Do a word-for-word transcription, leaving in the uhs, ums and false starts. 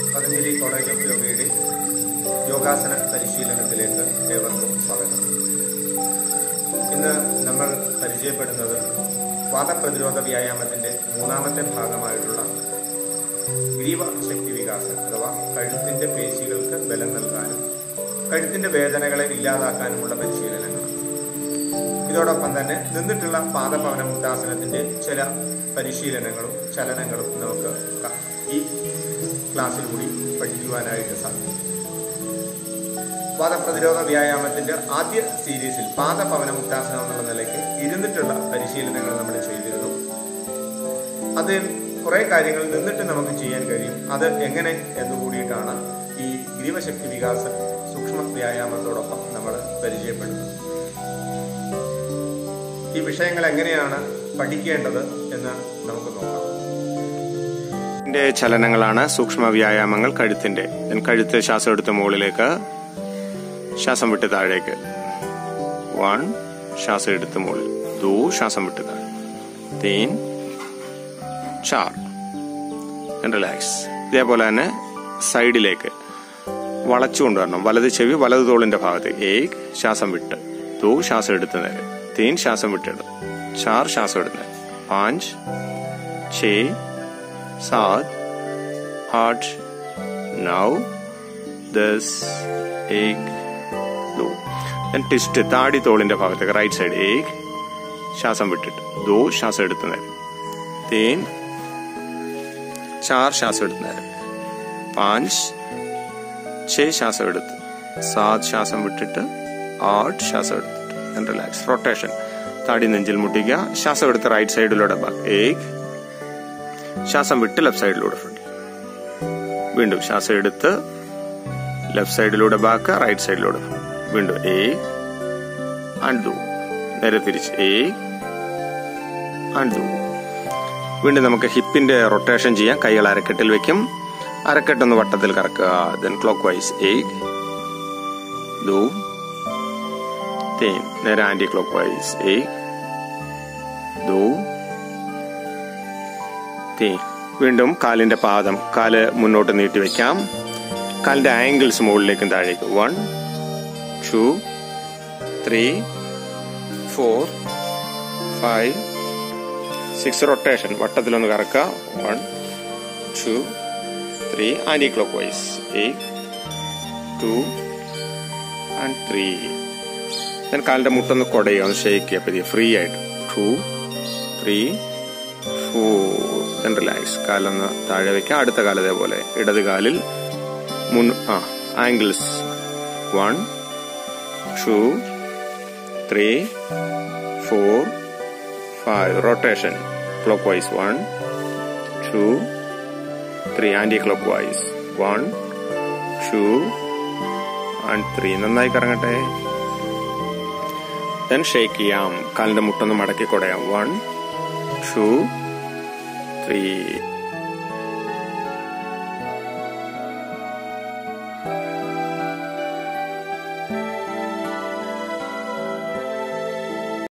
Patanjali college of യോഗയുടെ യോഗാസന പരിശീലനത്തിലേക്ക് ഏവർക്കും സ്വാഗതം. ഇന്ന് നമ്മൾ പരിചയപ്പെടുന്നത് വാതപ്രതിരോധ വ്യായാമത്തിന്റെ മൂന്നാമത്തെ ഭാഗമായിട്ടുള്ള ഗ്രീവ ശക്തി വികാസം അഥവാ കഴുത്തിന്റെ പേശികൾക്ക് ബലം നൽകാനും കഴുത്തിന്റെ വേദനകളെ ഇല്ലാതാക്കാനുമുള്ള പരിശീലനങ്ങൾ. ഇതോടൊപ്പം തന്നെ നിന്നിട്ടുള്ള പാദപവന മുക്താസനത്തിന്റെ ചില പരിശീലനങ്ങളും ചലനങ്ങളും നമുക്ക് ഈ ക്ലാസ്സിലൂടെ പഠിക്കുവാനായിട്ട് സാധിക്കും. വാതപ്രതിരോധ വ്യായാമത്തിന്റെ ആദ്യ സീരീസിൽ പാദപവന മുക്താസനം എന്നുള്ള നിലയ്ക്ക് ഇരുന്നിട്ടുള്ള പരിശീലനങ്ങൾ നമ്മൾ ചെയ്തിരുന്നു. അതിൽ കുറെ കാര്യങ്ങൾ നിന്നിട്ട് നമുക്ക് ചെയ്യാൻ കഴിയും. അത് എങ്ങനെ എന്നുകൂടിയിട്ടാണ് ഈ ഗ്രീവശക്തി വികാസ സൂക്ഷ്മ വ്യായാമത്തോടൊപ്പം നമ്മൾ പരിചയപ്പെടുന്നത്. ഈ വിഷയങ്ങൾ എങ്ങനെയാണ് പഠിക്കേണ്ടത് എന്ന് നമുക്ക് നോക്കാം. ന്റെ ചലനങ്ങളാണ് സൂക്ഷ്മ വ്യായാമങ്ങൾ. കഴുത്തിന്റെ കഴുത്ത് ശ്വാസം എടുത്ത് മുകളിലേക്ക്, ശ്വാസം വിട്ട് താഴേക്ക്. വൺ, ശ്വാസം എടുത്ത് മുകളിൽ. ദോ, ശ്വാസം വിട്ട് താഴെ. തീൻ, ചാർ, റിലാക്സ്. ഇതേപോലെ തന്നെ സൈഡിലേക്ക് വളച്ചു കൊണ്ടുവരണം. വലത് ചെവി വലത് തോളിന്റെ ഭാഗത്ത്. ഏക്, ശ്വാസം വിട്ട്. ദോ, ശ്വാസം എടുത്ത് നേരെ. തീൻ, ശ്വാസം വിട്ടിടും. ചാർ, ശ്വാസം എടുത്ത് നേരെ. പാഞ്ച്, ഛേ, सात, आठ, नौ, दस, एक, दो. ട്വിസ്റ്റ് താടി തോളിന്റെ ഭാഗത്തേക്ക് റൈറ്റ് സൈഡ്. ഏക്, ശ്വാസം വിട്ടിട്ട്. ദോ, ശ്വാസം എടുത്ത് നേരെ. തീൻ, ചാർ, ശ്വാസം എടുത്ത് നേരെ. പാഞ്ച്, ഛേ, ശ്വാസം എടുത്ത്. സാത്, ശ്വാസം വിട്ടിട്ട്. ആട്ട്, ശ്വാസം എടുത്തിട്ട്. റിലാക്സ്. റൊട്ടേഷൻ. താടി നെഞ്ചിൽ മുട്ടിക്കുക. ശ്വാസം എടുത്ത് റൈറ്റ് സൈഡിലൂടെ ബാക്ക്. ഏക്, ശ്വാസം വിട്ട് ലെഫ്റ്റ് സൈഡിലൂടെ ഫ്രണ്ട്. വീണ്ടും ശ്വാസം എടുത്ത് ലെഫ്റ്റ് സൈഡിലൂടെ ബാക്ക്, റൈറ്റ് സൈഡിലൂടെ വീണ്ടും. ഏ ആൻഡ് ദോ. നേരെ തിരിച്ച്. ഏ ആൻഡ് ദോ. വീണ്ടും നമുക്ക് ഹിപ്പിന്റെ റൊട്ടേഷൻ ചെയ്യാം. കൈകൾ അരക്കെട്ടിൽ വെക്കും. അരക്കെട്ടൊന്ന് വട്ടത്തിൽ കറക്കുക. Then clock vice. ഏ ദോ, തേൻ. നേരെ ആന്റി ക്ലോക്ക് വൈസ്. ഏ ദോ, വീണ്ടും കാലിന്റെ പാദം കാല് മുന്നോട്ട് നീട്ടി വെക്കാം. കാലിന്റെ ആംഗിൾസ് മുകളിലേക്കും താഴേക്ക്. One, two, three, four, five, six. Rotation. വട്ടത്തിലൊന്ന് കറക്കുക. One, two, three. Anticlockwise. Eight, two and three. ഞാൻ കാലിന്റെ മുട്ടൊന്ന് കൊടയുക, ഒന്ന് ഷെയ്ക്ക് ചെയ്യുക ഫ്രീ ആയിട്ട്. Two, three, four. റിലാക്സ്. കാലൊന്ന് താഴെ വെക്കാം. അടുത്ത കാലം ഇതേപോലെ ഇടത് കാലിൽ മുൻ ആ angles. One, two, three, four, five. Rotation clock vice. One, two, three. Anti clock vice. One, two and three. നന്നായി കറങ്ങട്ടെ. ദെൻ ഷേക്ക് ചെയ്യാം. കാലിന്റെ മുട്ടൊന്ന് മടക്കി കൊടയാം. One, to, three.